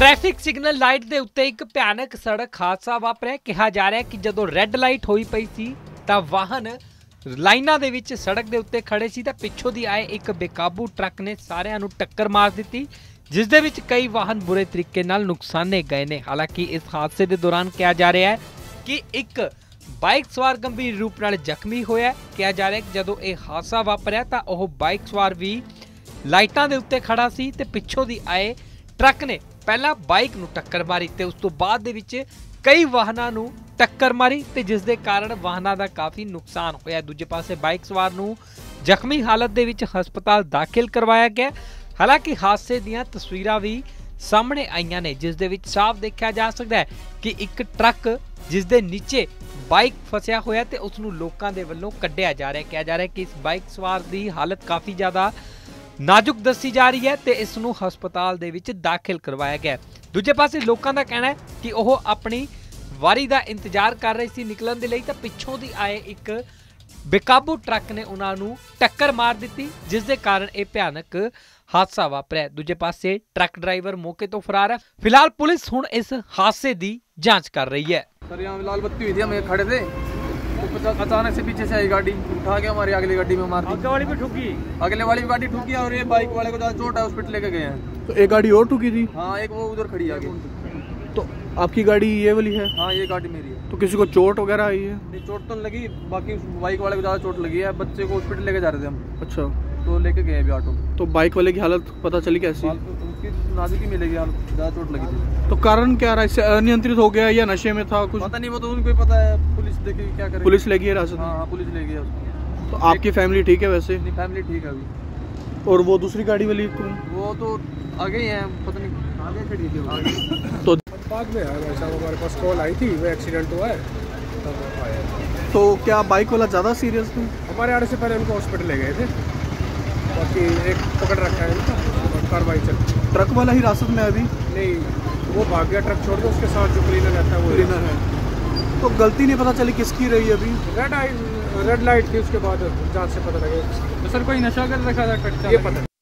Traffic signal light ਦੇ ਉੱਤੇ ਇੱਕ ਭਿਆਨਕ ਸੜਕ ਹਾਦਸਾ ਵਾਪਰਿਆ। ਕਿਹਾ ਜਾ ਰਿਹਾ ਕਿ ਜਦੋਂ ਰੈੱਡ ਲਾਈਟ ਹੋਈ ਪਈ ਸੀ ਤਾਂ ਵਾਹਨ ਲਾਈਨਾਂ ਦੇ ਵਿੱਚ ਸੜਕ ਦੇ ਉੱਤੇ ਖੜੇ ਸੀ ਤਾਂ ਪਿੱਛੋਂ ਦੀ ਆਏ ਇੱਕ ਬੇਕਾਬੂ ਟਰੱਕ ਨੇ ਸਾਰਿਆਂ ਨੂੰ ਟੱਕਰ ਮਾਰ ਦਿੱਤੀ, ਜਿਸ ਦੇ ਵਿੱਚ ਕਈ ਵਾਹਨ ਬੁਰੇ ਤਰੀਕੇ ਨਾਲ ਨੁਕਸਾਨੇ ਗਏ ਨੇ। ਹਾਲਾਂਕਿ ਇਸ ਹਾਦਸੇ ਦੇ ਦੌਰਾਨ ਕਿਹਾ ਜਾ ਰਿਹਾ ਹੈ ਕਿ ਇੱਕ ਬਾਈਕ ਸਵਾਰ ਗੰਭੀਰ ਰੂਪ ਨਾਲ ਜ਼ਖਮੀ ਹੋਇਆ। ਕਿਹਾ ਜਾ ਰਿਹਾ ਹੈ ਕਿ ਜਦੋਂ ਇਹ ਹਾਦਸਾ ਵਾਪਰਿਆ ਤਾਂ ਉਹ ਬਾਈਕ ਸਵਾਰ ਵੀ ਲਾਈਟਾਂ ਦੇ ਉੱਤੇ ਖੜਾ ਸੀ ਤੇ ਪਿੱਛੋਂ ਦੀ ਆਏ ट्रक ने पहला बाइक नूं टक्कर मारी ते उस तो बाद दे विच कई वाहनां नूं टक्कर मारी ते जिस दे कारण वाहनां दा काफ़ी नुकसान होया। दूजे पासे बाइक सवार नूं जख्मी हालत दे विच हस्पताल दाखिल करवाया गया। हालांकि हादसे दीयां तस्वीरां भी सामने आईयां ने, जिस दे विच साफ देखा जा सकदा है कि एक ट्रक जिस दे नीचे बाइक फसिया होया ते उस नूं लोकां दे वल्लों कड्ढिया जा रहा है। कहा जा रहा है कि इस बाइक सवार दी हालत काफ़ी ज़्यादा नाजुक दसी जा रही है ते इस नूं हस्पताल दे विच दाखिल करवाया गया। दूजे पासे लोकां दा कहना है कि ओह अपनी वारी दा इंतजार कर रहे सी निकलण दे लई तां पिछों दी आए एक बेकाबू ट्रक ने उन्हां नूं टक्कर मार दित्ती, जिस दे कारण यह भयानक हादसा वापरिया। दूजे पासे ट्रक ड्राइवर मौके तो फरार है। फिलहाल पुलिस हुण इस हादसे दी जांच कर रही है। सर यहाँ लाल बत्ती हुई थी, हम खड़े थे तो अचानक से पीछे से आई गाड़ी उठा के हमारी अगली गाड़ी में मार दी। अगले वाली भी ठुकी, अगले वाली भी गाड़ी ठुकी और ये बाइक वाले को ज्यादा चोट है, हॉस्पिटल लेके गए हैं। तो एक गाड़ी और ठुकी थी? हाँ, एक वो उधर खड़ी आगे। तो आपकी गाड़ी ये वाली है? हाँ, ये गाड़ी मेरी है। तो किसी को चोट वगैरह आई है? नहीं, चोट तो लगी, बाकी बाइक वाले को ज्यादा चोट लगी है। बच्चे को हॉस्पिटल लेके जा रहे थे हम। अच्छा, तो लेके गए अभी ऑटो। तो बाइक वाले की हालत पता चली कैसी? उसकी नाजुक ही मिलेगी, ज्यादा चोट लगी थी। तो कारण क्या रहा? इससे अनियंत्रित हो गया या नशे में था? कुछ पता नहीं, वो तो उनको पता है। पुलिस देखेगी क्या करेगी। पुलिस लगी है हिरासत में? हाँ, पुलिस ले गई है। तो आपकी फैमिली ठीक है वैसे? नहीं, फैमिली ठीक है अभी। और वो दूसरी गाड़ी वाली वो तो आगे ही है, पता नहीं आगे खड़ी थी। तो बाद में आया भाई साहब, हमारे पास कॉल आई थी, वो एक्सीडेंट हुआ है तब आया। तो क्या बाइक वाला ज़्यादा सीरियस था? हमारे आने से पहले उनको हॉस्पिटल ले गए थे, बाकी एक पकड़ रखा है उनका, कार्रवाई चल। ट्रक वाला हिरासत में अभी? नहीं, वो भाग गया ट्रक छोड़ के, उसके साथ जो क्लीनर रहता है वो क्लीनर है। तो गलती नहीं पता चली किसकी रही अभी? रेड लाइट थी, उसके बाद जांच से पता लगा। तो सर कोई नशा कर रखा था ट्रक? ये पता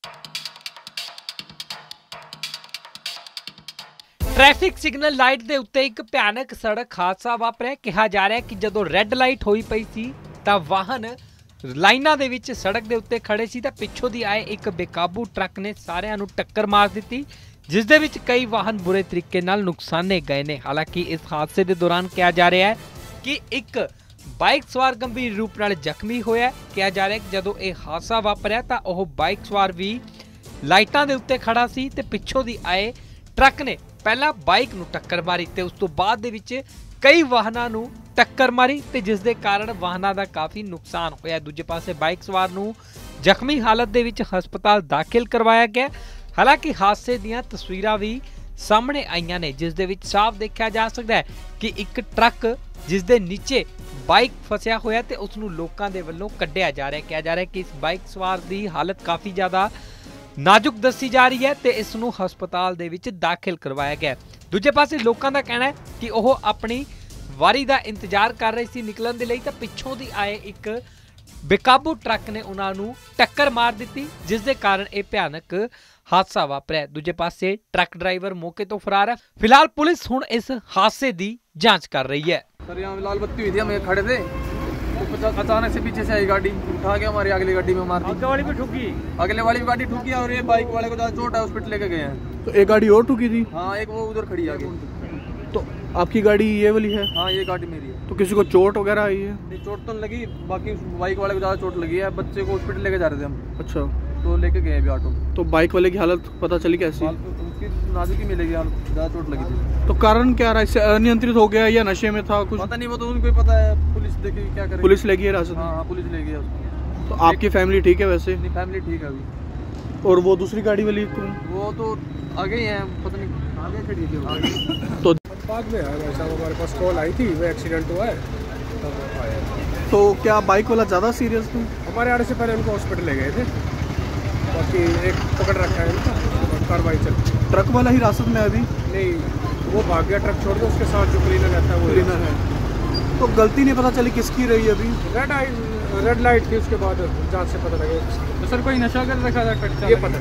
ट्रैफिक सिग्नल लाइट ਦੇ ਉੱਤੇ ਇੱਕ ਭਿਆਨਕ ਸੜਕ ਹਾਦਸਾ ਵਾਪਰਿਆ। ਕਿਹਾ ਜਾ ਰਿਹਾ ਕਿ ਜਦੋਂ ਰੈੱਡ ਲਾਈਟ ਹੋਈ ਪਈ ਸੀ ਤਾਂ ਵਾਹਨ ਲਾਈਨਾਂ ਦੇ ਵਿੱਚ ਸੜਕ ਦੇ ਉੱਤੇ ਖੜੇ ਸੀ ਤਾਂ ਪਿੱਛੋਂ ਦੀ ਆਏ ਇੱਕ ਬੇਕਾਬੂ ਟਰੱਕ ਨੇ ਸਾਰਿਆਂ ਨੂੰ ਟੱਕਰ ਮਾਰ ਦਿੱਤੀ, ਜਿਸ ਦੇ ਵਿੱਚ ਕਈ ਵਾਹਨ ਬੁਰੇ ਤਰੀਕੇ ਨਾਲ ਨੁਕਸਾਨੇ ਗਏ ਨੇ। ਹਾਲਾਂਕਿ ਇਸ ਹਾਦਸੇ ਦੇ ਦੌਰਾਨ ਕਿਹਾ ਜਾ ਰਿਹਾ ਹੈ ਕਿ ਇੱਕ ਬਾਈਕ ਸਵਾਰ ਗੰਭੀਰ ਰੂਪ ਨਾਲ ਜ਼ਖਮੀ ਹੋਇਆ। ਕਿਹਾ ਜਾ ਰਿਹਾ ਹੈ ਕਿ ਜਦੋਂ ਇਹ ਹਾਦਸਾ ਵਾਪਰਿਆ ਤਾਂ ਉਹ ਬਾਈਕ ਸਵਾਰ ਵੀ ਲਾਈਟਾਂ ਦੇ ਉੱਤੇ ਖੜਾ ਸੀ ਤੇ ਪਿੱਛੋਂ ਦੀ ਆਏ ट्रक ने पहला बाइक नूं टक्कर मारी ते उस तो बाद दे विच कई वाहनां नूं टक्कर मारी ते जिस दे कारण वाहनां दा काफ़ी नुकसान होया। दूजे पासे बाइक सवार नूं जख्मी हालत दे विच हस्पताल दाखिल करवाया गया। हालांकि हादसे दीयां तस्वीरां भी सामने आईयां ने, जिस दे विच साफ देखा जा सकदा है कि एक ट्रक जिस दे नीचे बाइक फसिया होया ते उस नूं लोकां दे वल्लों कड्ढिया जा रहा है। कहा जा रहा है कि इस बाइक सवार दी हालत काफ़ी ज़्यादा नाजुक दसी जा रही है ते इस नूं हस्पताल दे विच दाखिल करवाया गया। दूजे पासे लोकां दा कहना है कि ओह अपनी वारी दा इंतजार कर रहे सी निकलण दे लई तां पिछों दी आए एक बेकाबू ट्रक ने उन्हां नूं टक्कर मार दित्ती, जिस दे कारण यह भयानक हादसा वापरिया। दूजे पासे ट्रक ड्राइवर मौके तो फरार है। फिलहाल पुलिस हुण इस हादसे दी जांच कर रही है। सर यहाँ लाल बत्ती हुई थी, हम खड़े थे तो अचानक से पीछे से आई गाड़ी उठा के हमारी अगली गाड़ी में मार दी। अगले वाली भी ठुकी, अगले वाली भी गाड़ी ठुकी और ये बाइक वाले को ज्यादा चोट है, हॉस्पिटल लेके गए हैं। तो एक गाड़ी और ठुकी थी? हाँ, एक वो उधर खड़ी आगे। तो आपकी गाड़ी ये वाली है? हाँ, ये गाड़ी मेरी है। तो किसी को चोट वगैरह आई है? नहीं, चोट तो लगी, बाकी बाइक वाले को ज्यादा चोट लगी है। बच्चे को हॉस्पिटल लेके जा रहे थे हम। अच्छा, तो लेके गए अभी ऑटो। तो बाइक वाले की हालत पता चली कैसी? उसकी नाजुक ही मिलेगी, ज्यादा चोट लगी थी। तो कारण क्या रहा? इससे अनियंत्रित हो गया या नशे में था? कुछ पता नहीं, वो तो उनको पता है। पुलिस देखेगी क्या करेगी। पुलिस लगी है हिरासत में? हाँ, पुलिस ले गई है। तो आपकी फैमिली ठीक है वैसे? नहीं, फैमिली ठीक है अभी। और वो दूसरी गाड़ी वाली वो तो आगे ही है, पता नहीं आगे खड़ी थी। तो बाद में आया भाई साहब, हमारे पास कॉल आई थी, वो एक्सीडेंट हुआ है तब आया। तो क्या बाइक वाला ज़्यादा सीरियस था? हमारे आने से पहले उनको हॉस्पिटल ले गए थे, बाकी एक पकड़ रखा है उनका, कार्रवाई चल। ट्रक वाला हिरासत में अभी? नहीं, वो भाग गया ट्रक छोड़ के, उसके साथ जो क्लीनर रहता है वो क्लीनर है। तो गलती नहीं पता चली किसकी रही अभी? रेड लाइट थी, उसके बाद जांच से पता लगा। तो सर कोई नशा कर रखा था ट्रक? ये पता